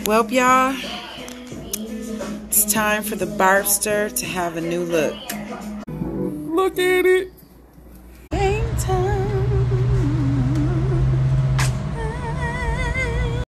Well, y'all, it's time for the Barbster to have a new look. Look at it.